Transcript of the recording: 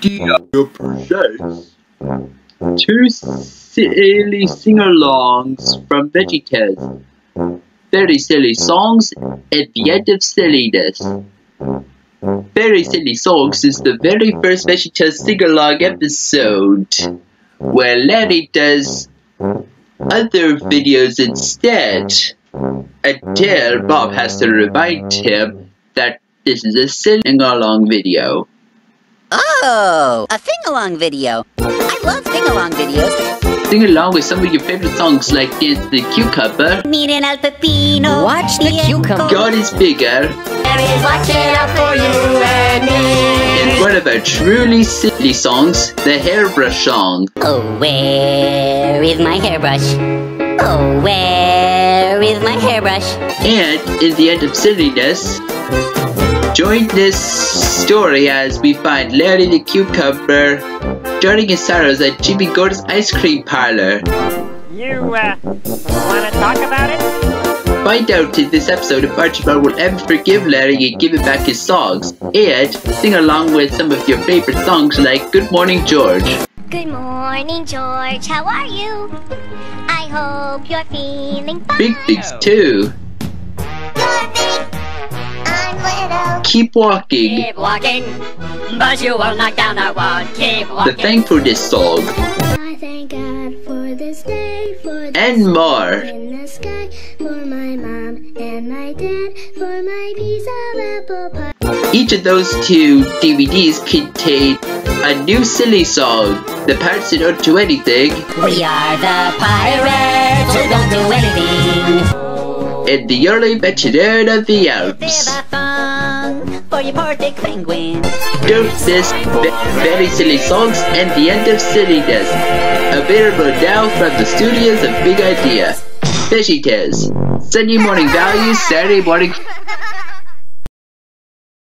idea presents two silly sing-alongs from VeggieTales. Very silly songs at the end of silliness. Very Silly Songs is the very first VeggieTales sing-along episode, where Larry does other videos instead, until Bob has to remind him that this is a sing-along video. Oh, a sing-along video. I love sing-along videos. Sing along with some of your favorite songs like Dance the Cucumber, Miren al pepino. Watch the cucumber. God is Bigger, Larry's watching out for you and me. and one of our truly silly songs, the Hairbrush song. Oh, where is my hairbrush? Oh, where is my hairbrush? And in the end of silliness, join this story as we find Larry the Cucumber drowning his sorrows at Jimmy Gordon's ice cream parlor. You, wanna talk about it? Find out in this episode if Archibald will ever forgive Larry and give him back his songs, and sing along with some of your favorite songs like Good Morning George. Good morning, George. How are you? I hope you're feeling fine. Big things too. You're big. I'm little. Keep walking. Keep walking, but you won't knock down that one. Keep The walking. Thankfulness song. I thank God for this day, for the And more. in the sky, for my mom and my dad, for my piece of apple pie. Each of those two DVDs contain a new silly song. The parts that don't do anything, We are the pirates who don't do anything. and the early veterinarian of the Alps. Save a song for your poor big penguin. Don't miss Very Silly Songs and the End of Silliness. Available now from the studios of Big Idea. VeggieTales. Sunday morning values, Saturday morning